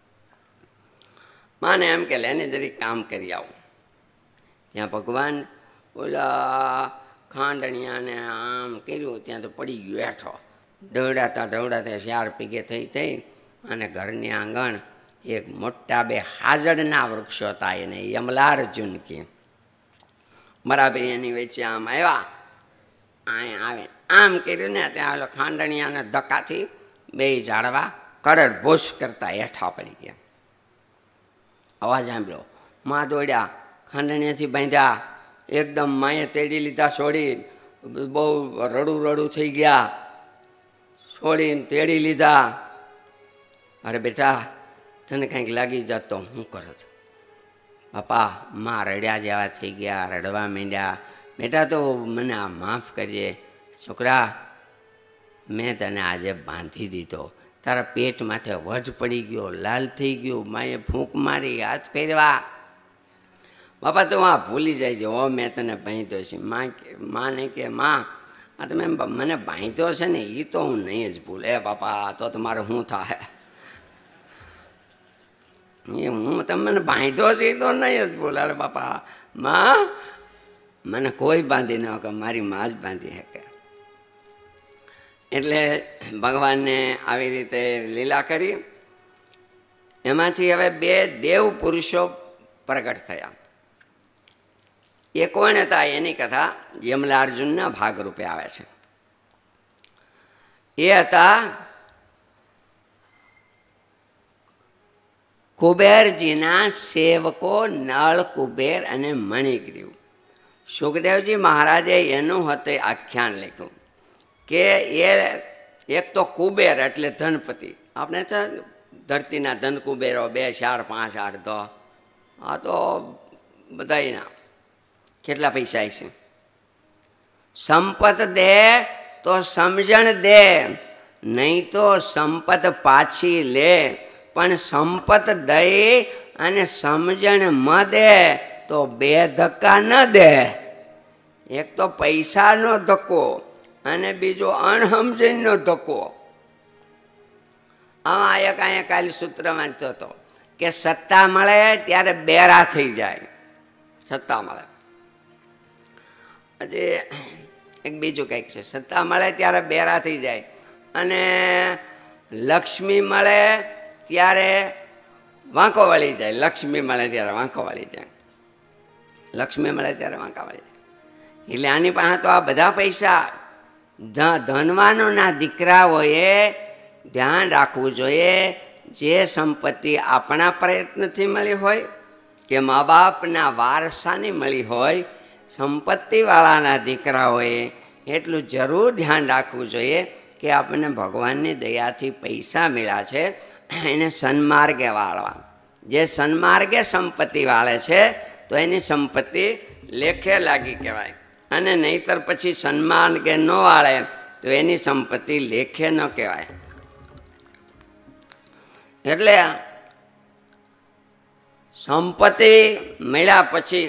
માને એમ કે એને જરીક કામ કરી આવું. ત્યાં ભગવાન ઓલા ખાંડણીયાને આમ કર્યું, ત્યાં તો પડી ગયો હેઠો. દોડાતા 4 પીગે થઈ અને ઘરની આંગણ એક મોટા 2 હાજરના વૃક્ષો હતા, એને યમલા અર્જુન કે બરાબર એની વચ્ચે આમ આવ્યા. આવે આમ કર્યું ને ત્યાં ઓલો ખાંડણીયાને ધક્કાથી 2 ઝાડવા કડર ભૂસ કરતા હેઠા પડી ગયા. અવાજ સાંભળ્યો, માં દોડ્યા, ખાંડણીયાથી બાંધ્યા, એકદમ માએ તેડી લીધા છોડી, બહુ રડું થઈ ગયા, છોડીને તેડી લીધા. અરે બેટા તને કંઈક લાગી જાત તો હું કરો છો? બાપા માં રડ્યા જેવા થઈ ગયા, રડવા માંડ્યા. બેટા તો મને આ માફ કરજે છોકરા, મેં તને આજે બાંધી દીધો, તારા પેટ માથે વધ પડી ગયો, લાલ થઈ ગયું, માએ ફૂંક મારી, હાથ ફેરવા. બાપા તો આ ભૂલી જાય છે, હો મેં તને બાંધ્યો છે. માને કે માં આ તમે મને બાંધ્યો છે ને એ તો હું નહીં જ ભૂલ. એ બાપા તો તમારે શું થાય? એ હું તમને બાંધ્યો છે એ તો નહીં જ ભૂલ. અરે બાપા માં મને કોઈ બાંધી ન શકે, મારી માં જ બાંધી શકે. એટલે ભગવાનને આવી રીતે લીલા કરી. એમાંથી હવે 2 દેવ પુરુષો પ્રગટ થયા. એ કોણ હતા એની કથા યમલા અર્જુનના ભાગરૂપે આવે છે. એ હતા કુબેરજીના સેવકો નળ કુબેર અને મણિગ્રીવ. સુખદેવજી મહારાજે એનું હતું આખ્યાન લખ્યું કે એ એક તો કુબેર એટલે ધનપતિ. આપણે તો ધરતીના ધન કુબેરો 2, 4, 5, 8, 10 આ તો બધાના કેટલા પૈસા છે. સંપત દે તો સમજણ દે, નહીં તો સંપત પાછી લે. પણ સંપત દઈ અને સમજણ મ દે તો 2 ધક્કા ન દે. એક તો પૈસાનો ધક્કો અને બીજો અણસમજણનો ધક્કો. આમાં અહીંયા કાલે સૂત્ર વાંચતો હતો કે સત્તા મળે ત્યારે બેરા થઈ જાય. સત્તા મળે પછી એક બીજું કંઈક છે, સત્તા મળે ત્યારે બેરા થઈ જાય, અને લક્ષ્મી મળે ત્યારે વાંકો વળી જાય. લક્ષ્મી મળે ત્યારે વાંકો વળી જાય, લક્ષ્મી મળે ત્યારે વાંકા વળી જાય. એટલે આની પાસે તો આ બધા પૈસા ધનવાનોના દીકરાઓએ ધ્યાન રાખવું જોઈએ. જે સંપત્તિ આપણા પ્રયત્નથી મળી હોય કે મા બાપના વારસાની મળી હોય, સંપત્તિવાળાના દીકરાઓએ એટલું જરૂર ધ્યાન રાખવું જોઈએ કે આપણને ભગવાનની દયાથી પૈસા મળ્યા છે એને સન્માર્ગે વાળવા. જે સન્માર્ગે સંપત્તિ વાળે છે તો એની સંપત્તિ લેખે લાગી કહેવાય, અને નહીંતર પછી સન્માર્ગે ન વાળે તો એની સંપત્તિ લેખે ન કહેવાય. એટલે સંપત્તિ મળ્યા પછી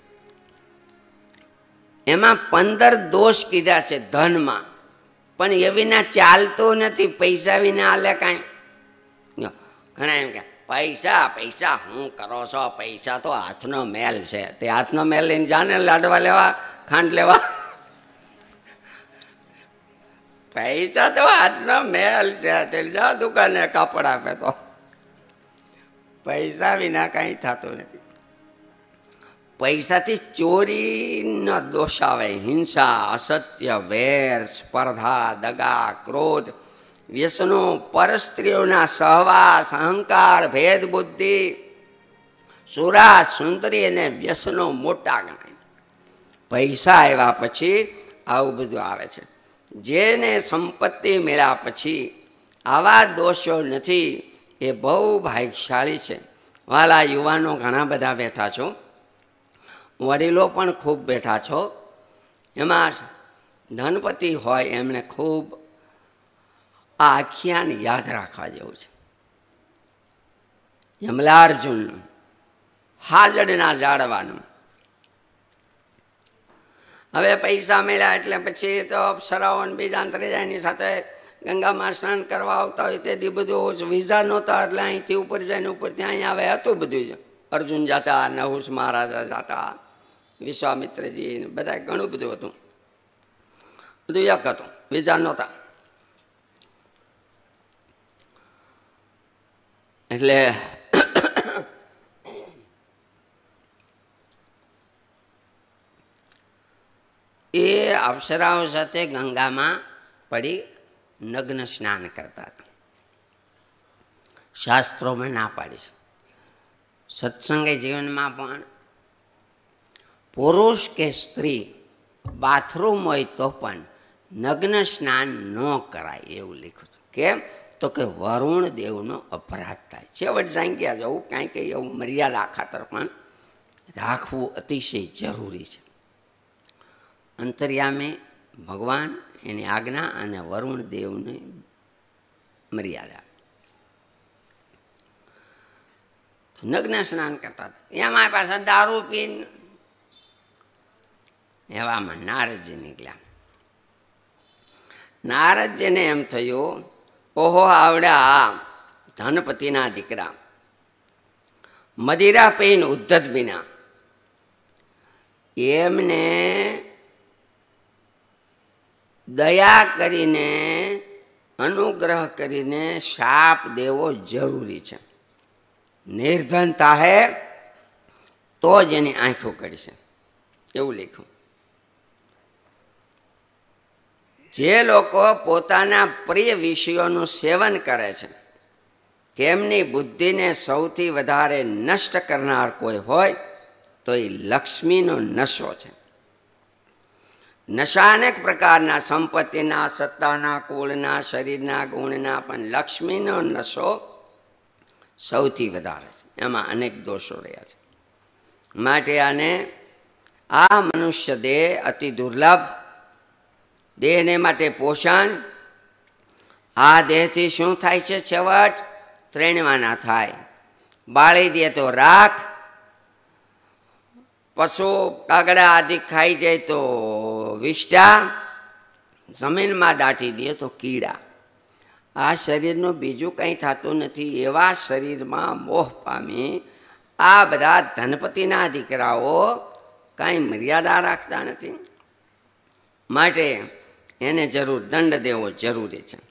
એમાં 15 દોષ કીધા છે ધનમાં, પણ એ વિના ચાલતું નથી. પૈસા વિના હાલે કાંઈ. ઘણા એમ કે પૈસા પૈસા શું કરો છો, પૈસા તો હાથનો મેલ છે. તે હાથનો મેલ લઈને જાને લાડવા લેવા, ખાંડ લેવા. પૈસા તો આજનો મેલ છે. તે જા દુકાને કાપડ આપે તો પૈસા વિના કાંઈ થતું નથી. પૈસાથી ચોરીનો દોષ આવે. હિંસા, અસત્ય, વેર, સ્પર્ધા, દગા, ક્રોધ, વ્યસનો, પરસ્ત્રીઓના સહવાસ, અહંકાર, ભેદ બુદ્ધિ, સુરા સુંદરી અને વ્યસનો મોટા ગણાય. પૈસા આવ્યા પછી આવું બધું આવે છે. જેને સંપત્તિ મળ્યા પછી આવા દોષો નથી એ બહુ ભાગ્યશાળી છે. વાલા યુવાનો ઘણા બધા બેઠા છો, વડીલો પણ ખૂબ બેઠા છો. એમાં ધનપતિ હોય એમણે ખૂબ આ આખ્યાન યાદ રાખવા જેવું છે. યમલાર્જુનનું, હાજડના ઝાડવાનું. હવે પૈસા મળ્યા એટલે પછી તો અપ્સરાઓ બીજા અંતરેજાની સાથે ગંગામાં સ્નાન કરવા આવતા હોય તેથી બધું વિઝા નહોતા એટલે અહીંથી ઉપર જઈને ઉપર ત્યાં આવે હતું બધું જ. અર્જુન જતા, નહુષ મહારાજા જતા, વિશ્વામિત્રજી, બધા ઘણું બધું હતું. બધું એક હતું, વિઝા નહોતા. એટલે એ અપ્સરાઓ સાથે ગંગામાં પડી નગ્ન સ્નાન કરતા હતા. શાસ્ત્રોમાં ના પાડી છે. સત્સંગી જીવનમાં પણ પુરુષ કે સ્ત્રી બાથરૂમ હોય તો પણ નગ્ન સ્નાન ન કરાય એવું લખ્યું છે. કેમ તો કે વરુણ દેવનો અપરાધ થાય. છેવટ જાંગ્યા જવું કાંઈ કંઈ એવું મર્યાદા ખાતર પણ રાખવું અતિશય જરૂરી છે. અંતર્યામે ભગવાન, એની આજ્ઞા અને વરુણ દેવની મર્યાદા. નગ્ન સ્નાન કરતા હતા. એમાં પાછા દારૂ પીને એવામાં નારદજી નીકળ્યા. નારદજીને એમ થયું, ઓહો આવડા ધનપતિના દીકરા મદિરા પીને ઉદ્ધત બીના, એમને દયા કરીને અનુગ્રહ કરીને શાપ દેવો જરૂરી છે. નિર્ધનતા હે તો જ એની આંખો કરશે એવું લખ્યું. જે લોકો પોતાના પ્રિય વિષયોનું સેવન કરે છે તેમની બુદ્ધિને સૌથી વધારે નષ્ટ કરનાર કોઈ હોય તો એ લક્ષ્મીનો નશો છે. નશા અનેક પ્રકારના, સંપત્તિના, સત્તાના, કુળના, શરીરના, ગુણના, પણ લક્ષ્મીનો નશો સૌથી વધારે છે. એમાં અનેક દોષો રહ્યા છે. માટે આને આ મનુષ્ય દેહ અતિ દુર્લભ, દેહને માટે પોષણ. આ દેહથી શું થાય છે? છેવટ ત્રણવાના થાય. બાળી દે તો રાખ, પશુ કાગડા આદિ ખાઈ જાય તો વિષ્ટા, જમીનમાં દાટી દે તો કીડા. આ શરીરનું બીજું કંઈ થતું નથી. એવા શરીરમાં મોહ પામી આ બધા ધનપતિના દીકરાઓ કાંઈ મર્યાદા રાખતા નથી. માટે એને જરૂર દંડ દેવો જરૂરી છે.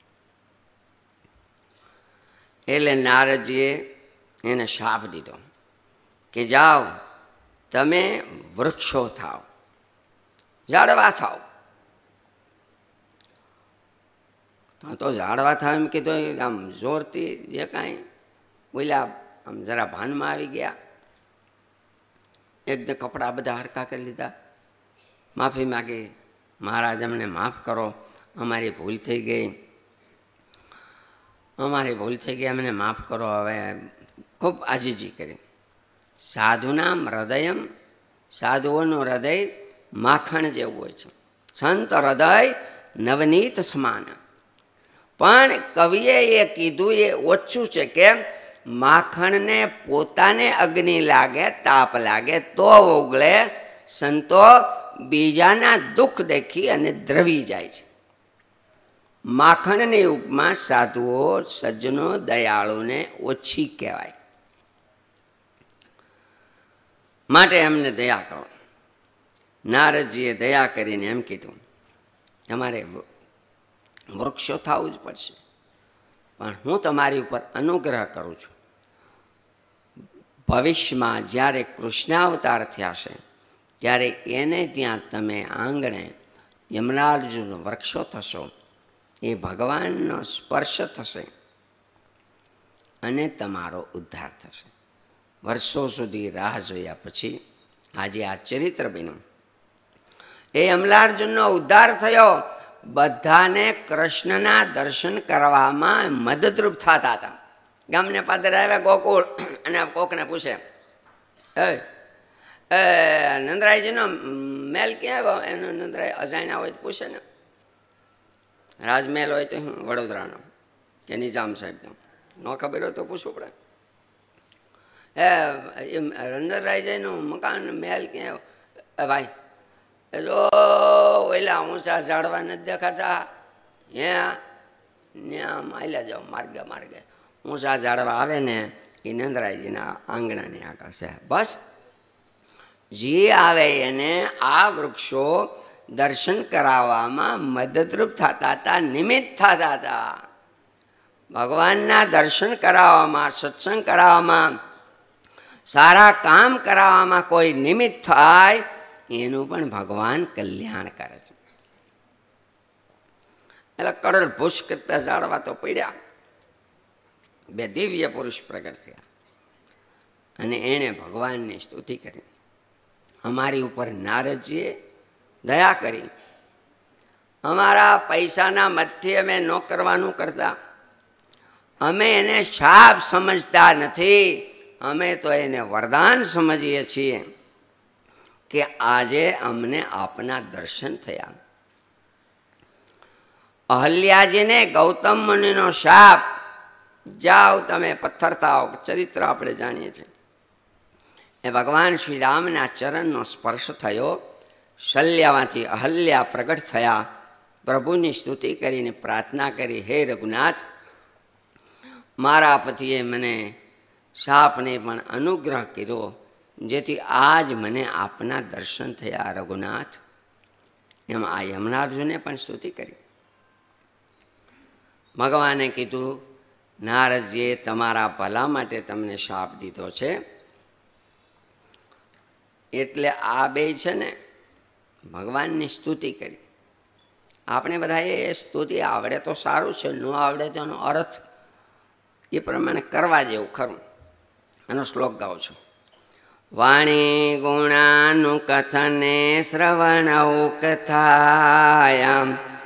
એટલે નારદજીએ એને શાપ દીધો કે જાઓ તમે વૃક્ષો થાવ, ઝાડવા થાવ. તો ઝાડવા થાવ એમ કીધું. આમ જોરથી જે કાંઈ બોલ્યા આમ જરા ભાનમાં આવી ગયા. એકદમ કપડાં બધા હરકા કરી લીધા, માફી માગી. મહારાજ અમને માફ કરો, અમારી ભૂલ થઈ ગઈ, અમારી ભૂલ થઈ ગઈ, અમને માફ કરો. હવે ખૂબ આજીજી કરી. સાધુનામ હૃદયમ, સાધુઓનું હૃદય માખણ જેવું હોય છે. સંત હૃદય નવનીત સમાન. પણ કવિએ એ કીધું એ ઓછું છે. કેમ? માખણને પોતાને અગ્નિ લાગે, તાપ લાગે તો ઓગળે. સંતો બીજાના દુઃખ દેખી અને દ્રવી જાય છે. માખણની ઉપમા સાધુઓ, સજ્જનો, દયાળુને ઓછી કહેવાય. માટે એમને દયા કરો. નારદજીએ દયા કરીને એમ કીધું, તમારે વૃક્ષો થવું જ પડશે. પણ હું તમારી ઉપર અનુગ્રહ કરું છું. ભવિષ્યમાં જ્યારે કૃષ્ણાવતાર થયા છે ત્યારે એને ત્યાં તમે આંગણે યમરાજુન વૃક્ષો થશો, એ ભગવાનનો સ્પર્શ થશે અને તમારો ઉદ્ધાર થશે. વર્ષો સુધી રાહ જોયા પછી આજે આ ચરિત્ર બન્યું. એ યમલાર્જુનનો ઉદ્ધાર થયો. બધાને કૃષ્ણના દર્શન કરવામાં મદદરૂપ થતા હતા. ગામને પાદર આવ્યા ગોકુળ અને કોકને પૂછે, નંદરાયજીનો મેલ ક્યાં આવ્યો? એનો નંદરાય અજાણ્યા હોય તો પૂછે ને. રાજમહેલ હોય તો હું વડોદરાનો કે નિજામ સાહેબનો, ન ખબર હોય તો પૂછવું પડે. નંદરાયજીનું મકાન મહેલ ક્યાં આવ્યો? ભાઈ એ જો ઓલા ઊંચા ઝાડવા નથી દેખાતા, ત્યાં માયલા જાઓ માર્ગે માર્ગે ઊંચા ઝાડવા આવે ને એ નંદરાયજીના આંગણાની આગળ છે. બસ જે આવે એને આ વૃક્ષો દર્શન કરાવવામાં મદદરૂપ થતા હતા, નિમિત્ત થતા હતા. ભગવાનના દર્શન કરાવવામાં, સત્સંગ કરાવવામાં, સારા કામ કરાવવામાં કોઈ નિમિત્ત થાય એનું પણ ભગવાન કલ્યાણ કરે છે. એટલે કરોડ ભૂષ કરતા ઝાડવા તો પડ્યા. બે દિવ્ય પુરુષ પ્રગટ થયા અને એણે ભગવાનની સ્તુતિ કરી. અમારી ઉપર નારદજીએ દયા કરી. અમારા પૈસાના મતથી અમે ન કરવાનું કરતા, અમે એને શાપ સમજતા નથી, અમે તો એને વરદાન સમજીએ છીએ કે આજે અમને આપના દર્શન થયા. અહલ્યાજીને ગૌતમ મુનિનો શાપ, જાઓ તમે પથ્થર થાઓ, ચરિત્ર આપણે જાણીએ છીએ. એ ભગવાન શ્રી રામના ચરણનો સ્પર્શ થયો. શલ્યામાંથી અહલ્યા પ્રગટ થયા. પ્રભુની સ્તુતિ કરીને પ્રાર્થના કરી, હે રઘુનાથ, મારા પતિએ મને શાપને પણ અનુગ્રહ કર્યો, જેથી આજ મને આપના દર્શન થયા રઘુનાથ. એમ આ યમનાર્જુને પણ સ્તુતિ કરી. ભગવાને કીધું, નારદજીએ તમારા ભલા માટે તમને શાપ દીધો છે, એટલે આ બે છે ને ભગવાનની સ્તુતિ કરી. આપણે બધાએ એ સ્તુતિ આવડે તો સારું છે, ન આવડે તો એનો અર્થ એ પ્રમાણે કરવા જેવું ખરું. એનો શ્લોક ગાઉં છું. વાણી ગુણાનું કથને શ્રવણૌ કથાયામ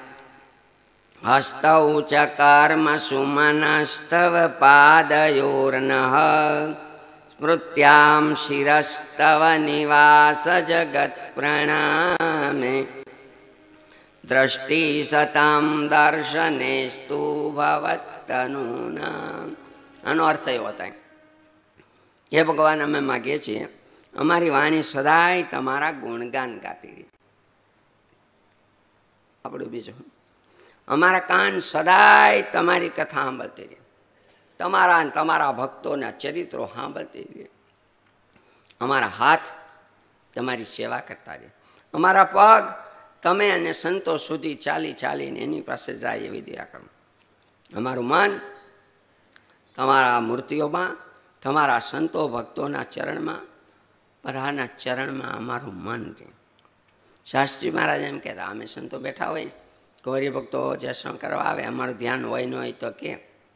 હસ્તૌ ચ કર્મ સુમનસ્તવ પાદયોર્નઃ સ્મૃત્યામ શિરસ્તવ નિવાસ જગત પ્રણામે દ્રષ્ટિ સતામ દર્શનેસ્તુ ભવત્તનૂનામ. આનો અર્થ એવો થાય, હે ભગવાન, અમે માગીએ છીએ અમારી વાણી સદાય તમારા ગુણગાન ગાતી રહી. આપણું બીજું, અમારા કાન સદાય તમારી કથા સાંભળતી રહે, તમારા અને તમારા ભક્તોના ચરિત્રો સાંભળતી રહે. અમારા હાથ તમારી સેવા કરતા રહે, અમારા પગ તમે અને સંતો સુધી ચાલી ચાલીને એની પાસે જાય એવી દયા કરો. અમારું મન તમારા મૂર્તિઓમાં, તમારા સંતો ભક્તોના ચરણમાં, બધાના ચરણમાં અમારું મન રહે. શાસ્ત્રી મહારાજ એમ કહેતા, અમે સંતો બેઠા હોય, ગૌરી ભક્તો જે શું કરવા આવે, અમારું ધ્યાન હોય ન હોય તો કે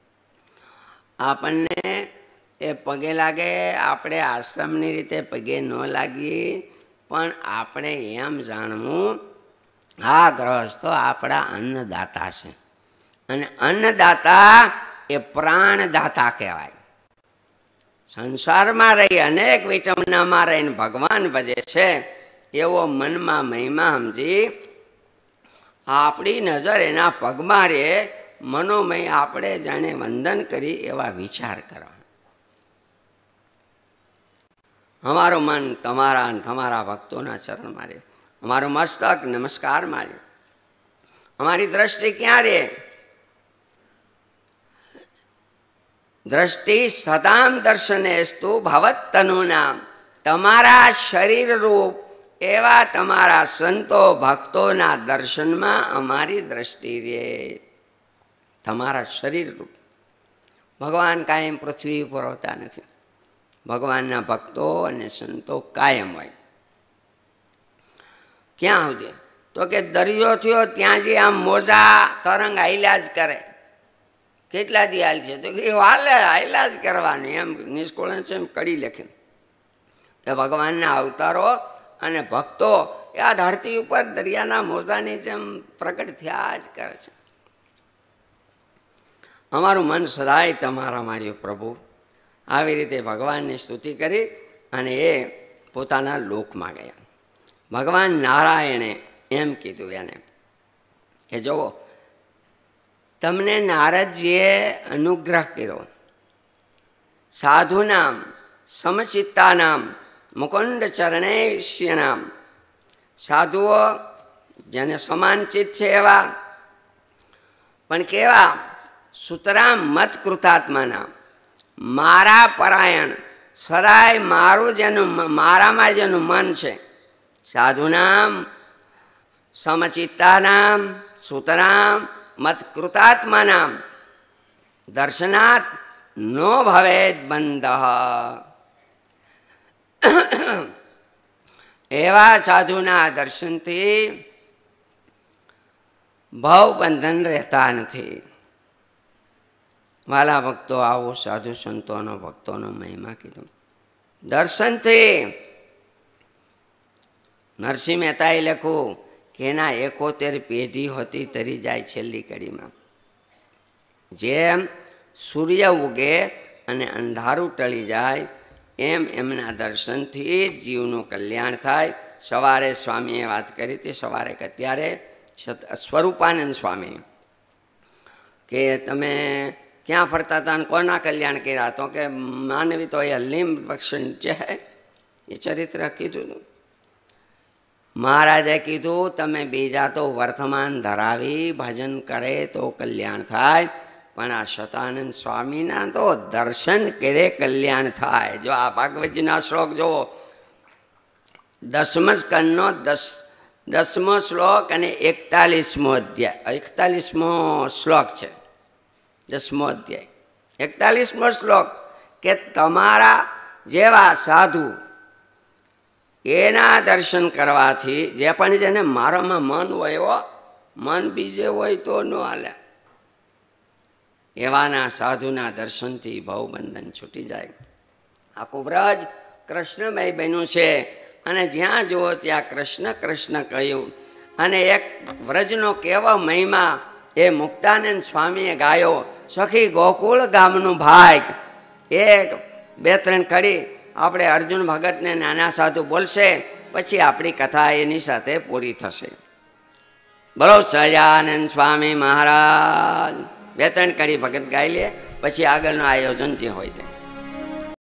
આપણને એ પગે લાગે, આપણે આશ્રમની રીતે પગે ન લાગીએ, પણ આપણે એમ જાણવું આ ગ્રહસ્થો આપણા અન્નદાતા છે, અને અન્નદાતા એ પ્રાણદાતા કહેવાય. સંસારમાં રહી અનેક વિટમનામાં રહીને ભગવાન ભજે છે, એવો મનમાં મહિમા સમજી આપણી નજર એના પગમાં રહે, મનોમય આપણે જાણે વંદન કરી એવા વિચાર કરવા. અમારું મન તમારા અને તમારા ભક્તોના ચરણમાં રહે, અમારું મસ્તક નમસ્કારમાં રહે, અમારી દ્રષ્ટિ ક્યાં રહે? દ્રષ્ટિ સદામ દર્શનેસ્તુ ભવત્તનૂનામ. તમારા શરીર રૂપ એવા તમારા સંતો ભક્તોના દર્શનમાં અમારી દ્રષ્ટિ રહે. તમારા શરીર રૂપ. ભગવાન કાયમ પૃથ્વી ઉપર હોતા નથી. ભગવાનના ભક્તો અને સંતો કાયમ હોય. ક્યાં સુધી? તો કે દરિયો થયો ત્યાં જે આમ મોજા તરંગ હાલ્યા જ કરે. કેટલા દી હાલ છે? તો કે હાલે હાલ્યા જ કરવાનું. એમ નિષ્કુળન છે એમ કડી લખે કે ભગવાનના અવતારો અને ભક્તો એ આ ધરતી ઉપર દરિયાના મોજાની જેમ પ્રગટ થયા જ કરે છે. અમારું મન સદાય તમારા માર્યું પ્રભુ. આવી રીતે ભગવાનની સ્તુતિ કરી અને એ પોતાના લોકમાં ગયા. ભગવાન નારાયણે એમ કીધું એને કે જુઓ, તમને નારદજીએ અનુગ્રહ કર્યો. સાધુનામ સમચિત્તાનામ મુકુંદ ચરણેશ્યનામ. સાધુઓ જેને સમાન ચિત્ત છે એવા, પણ કેવા? સુતરામ મત કૃતાત્માના, મારા પરાયણ, સરાય મારું જેનું, મારામાં જેનું મન છે. સાધુનામ સમચિત્તાનામ સુતરામ મત કૃતાત્માનામ દર્શનાત નો ભવેદ બંધ. એવા સાધુના દર્શનથી ભવબંધન રહેતા નથી. વાલા ભક્તો, આવો સાધુ સંતોનો ભક્તોનો મહિમા કીધું. દર્શનથી નરસિંહ મહેતાએ લખ્યું કે એના 71 પેઢી હોતી તરી જાય છેલ્લી કડીમાં. જેમ સૂર્ય ઉગે અને અંધારું ટળી જાય એમ એમના દર્શનથી જીવનું કલ્યાણ થાય. સવારે સ્વામીએ વાત કરી હતી, સવારે અત્યારે સ્વરૂપાનંદ સ્વામી કે તમે ક્યાં ફરતા હતા અને કોના કલ્યાણ કર્યા? તો કે માનવી તો એ લીંબ વૃક્ષ નીચે હે. એ ચરિત્ર કીધું. મહારાજે કીધું તમે બીજા તો વર્તમાન ધરાવી ભજન કરે તો કલ્યાણ થાય, પણ આ શતાનંદ સ્વામીના તો દર્શન કરે કલ્યાણ થાય. જો આ ભાગવતજીના શ્લોક જુઓ, 10મ સ્કંદનો 10મો શ્લોક અને 41મો અધ્યાય, 41મો શ્લોક છે. 10મો અધ્યાય 41મો શ્લોક કે તમારા જેવા સાધુ એના દર્શન કરવાથી, જે પણ જેને મારામાં મન હોય, મન બીજે હોય તો ન હાલે, એવાના સાધુના દર્શનથી ભવબંધન છૂટી જાય. આખું વ્રજ કૃષ્ણમય બન્યું છે અને જ્યાં જુઓ ત્યાં કૃષ્ણ કૃષ્ણ કહ્યું. અને એક વ્રજનો કેવો મહિમા એ મુક્તાનંદ સ્વામીએ ગાયો. સખી ગોકુળ ગામનું ભાગ. એક 2-3 કડી આપણે અર્જુન ભગતને નાના સાધુ બોલશે, પછી આપણી કથા એની સાથે પૂરી થશે. બોલો સહજાનંદ સ્વામી મહારાજ. 2-3 કડી ભગત ગાઈ લે, પછી આગળનું આયોજન જે હોય તે.